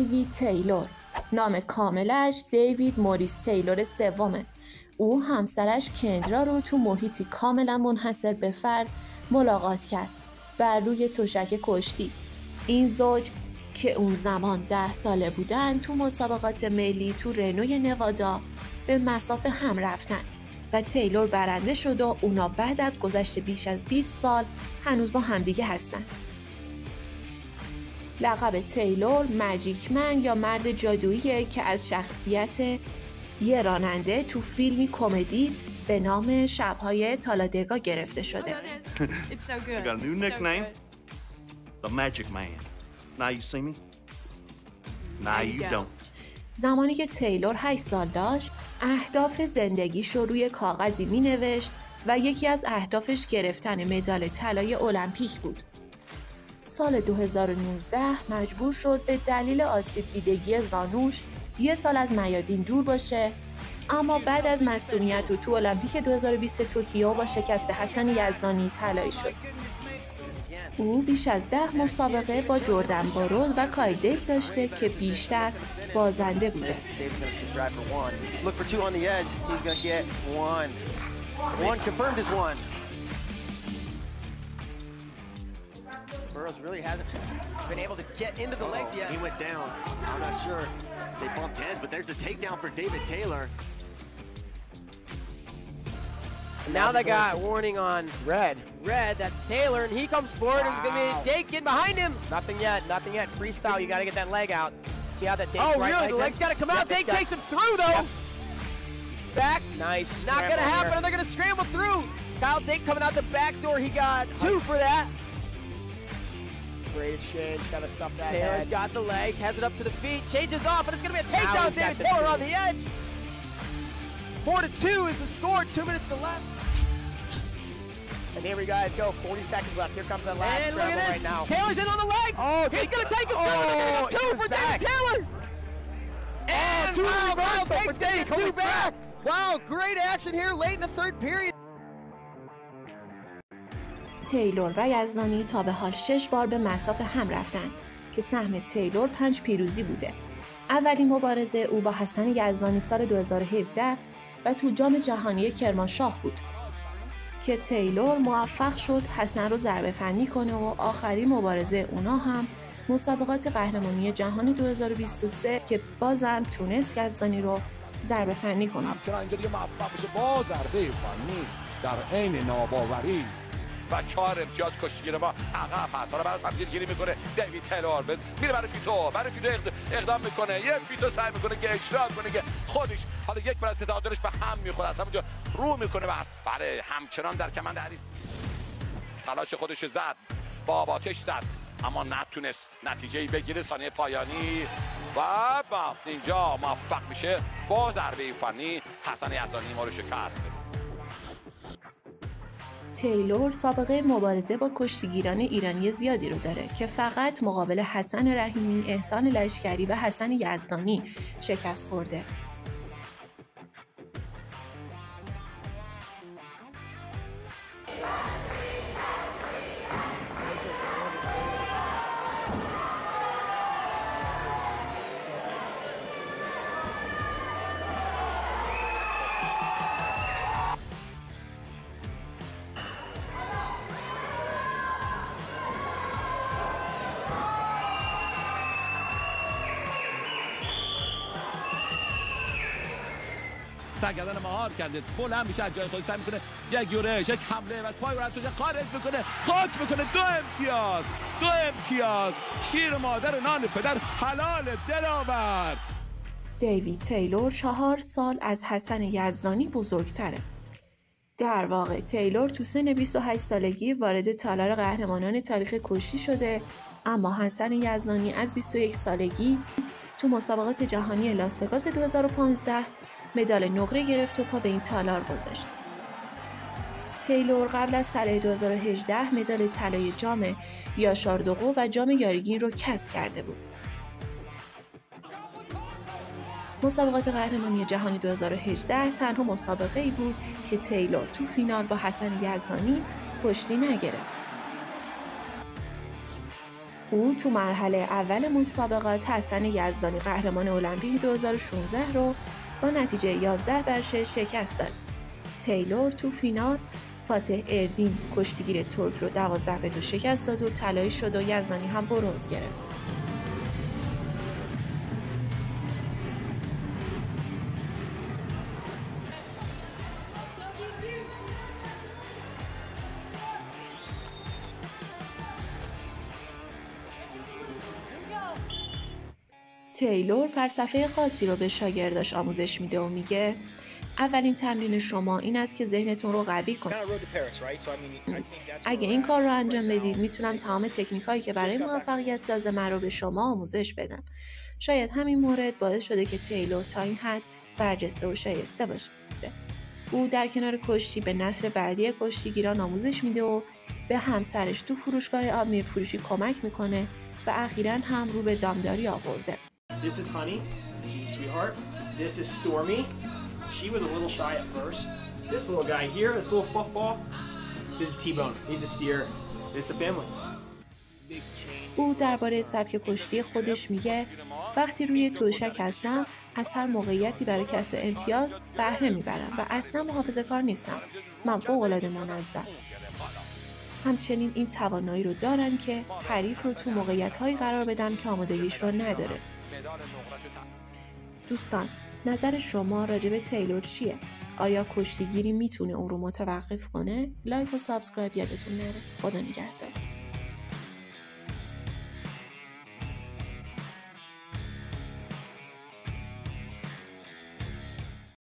دیوید تیلور. نام کاملش دیوید موریس تیلور سومه. او همسرش کندرا رو تو محیطی کاملا منحصر به فرد ملاقات کرد بر روی تشک کشتی. این زوج که اون زمان 10 ساله بودن تو مسابقات ملی تو رنوی نوادا به مسافه هم رفتن و تیلور برنده شد و اونا بعد از گذشت بیش از 20 سال هنوز با همدیگه هستن. لقب تیلور ماجیک من یا مرد جادوییه که از شخصیت یه راننده تو فیلمی کمدی به نام شب‌های تالادگا گرفته شده. I got a new nickname, the Magic Man. Now you see me? Now you don't. زمانی که تیلور 8 سال داشت، اهداف زندگیش رو روی کاغذی می‌نوشت و یکی از اهدافش گرفتن مدال طلای المپیک بود. سال 2019 مجبور شد به دلیل آسیب دیدگی زانوش 1 سال از میادین دور باشه، اما بعد از مصدومیت و تو المپیک 2020 توکیو با شکست حسن یزدانی طلایی شد. او بیش از 10 مسابقه با جردن بارود و کایدک داشته که بیشتر بازنده بوده. Burroughs really hasn't been able to get into the legs yet. He went down. I'm not sure they bumped heads, but there's a takedown for David Taylor. Now they got warning on Red. Red, that's Taylor, and he comes forward, and it's going to be Dake in behind him. Nothing yet, nothing yet. Freestyle, you got to get that leg out. See how that Dake right really? The leg's got to come out. Dake takes him through, though. Back. Nice. Not going to happen, and they're going to scramble through. Kyle Dake coming out the back door. He got 2 for that. Great exchange, gotta stuff that Taylor's head. got the leg, has it up to the feet, changes off, and it's gonna be a takedown. David Taylor on the edge. 4-2 is the score, 2 minutes to left. And here we guys go, 40 seconds left. Here comes that last scramble right now. Taylor's in on the leg. Oh, he's gonna take him through. They're gonna go 2 for David Taylor. And 2 reversal takes for Dake, 2 back. Wow, great action here late in the 3rd period. تیلور و یزدانی تا به حال 6 بار به مسافه هم رفتند که سهم تیلور 5 پیروزی بوده. اولین مبارزه او با حسن یزدانی سال 2017 و تو جام جهانی کرمانشاه بود که تیلور موفق شد حسن رو ضربه فنی کنه و آخرین مبارزه اونا هم مسابقات قهرمانی جهان 2023 که بازم تونست یزدانی رو ضربه فنی کنه. همچنان اینجوری موفق بشه با ضربه فنی در عین ناباوری و 4 امتیاز کشتیگیر ما عقب هست. حالا براش هم گیری میکنه دیوید تیلور، میره برای فیتو اقدام میکنه، یه فیتو سعی میکنه که اشتراک کنه که خودش حالا یک بار از تعادلش به هم میخوره، از همونجا رو میکنه و بله همچنان در کمند حریف تلاش خودش زد، با آتش زد اما نتونست نتیجه‌ای بگیره. ثانیه پایانی و اینجا موفق میشه با ضربه فنی حسن یزدانی ما رو شکست. تیلور سابقه مبارزه با کشتیگیران ایرانی زیادی رو داره که فقط مقابل حسن رحیمی، احسان لشکری و حسن یزدانی شکست خورده. سرگردن مهار کرده، بلند میشه از جای خودش، سعی میکنه یک یورش، یک حمله و از پای برندش خارج میکنه، خاک میکنه. 2 امتیاز. شیر مادر نان پدر حلال دلاور. دیوید تیلور 4 سال از حسن یزدانی بزرگتره. در واقع تیلور تو سن 28 سالگی وارد تالار قهرمانان تاریخ کشتی شده، اما حسن یزدانی از 21 سالگی تو مسابقات جهانی لاس وگاس 2015 مدال نقره گرفت و پا به این تالار گذاشت. تیلور قبل از سال 2018 مدال طلای جام یاشاردوغو و جام یاریگین رو کسب کرده بود. مسابقات قهرمانی جهانی 2018 تنها مسابقه‌ای بود که تیلور تو فینال با حسن یزدانی کشتی نگرفت. او تو مرحله اول مسابقات حسن یزدانی قهرمان المپیک 2016 رو با نتیجه 11-6 شکست داد. تیلور تو فینال فاتح اردین کشتیگیر ترک رو 12-2 شکست داد و طلایی شد و یزدانی هم برنز گرفت. تیلور فلسفه خاصی رو به شاگرداش آموزش میده و میگه اولین تمرین شما این است که ذهنتون رو قوی کنید. اگه این کار رو انجام بدید میتونم تمام تکنیکایی که برای موفقیت لازمه رو به شما آموزش بدم. شاید همین مورد باعث شده که تیلور تا این حد برجسته و شایسته باشه. او در کنار کشتی به نسل بعدی کشتیگیران آموزش میده و به همسرش تو فروشگاه آب میفروشی کمک میکنه و اخیراً هم رو به دامداری آورده. This is Honey. She's a sweetheart. This is Stormy. She was a little shy at first. This little guy here, this little fluff ball, this is T-Bone. He's a steer. This is the family. او درباره سبک کشتی خودش میگه وقتی روی تشک هستم از هر موقعیتی برای کسب امتیاز بهره میبرم و اصلا محافظه‌کار نیستم. من فوق‌العاده منظم. همچنین این توانایی رو دارم که حریف رو تو موقعیت‌هایی قرار بدم که آمادگیش رو نداره. دوستان، نظر شما راجع به تیلور چیه؟ آیا کشتیگیری میتونه اون رو متوقف کنه؟ لایک و سابسکرایب یادتون نره. خدا نگهدار.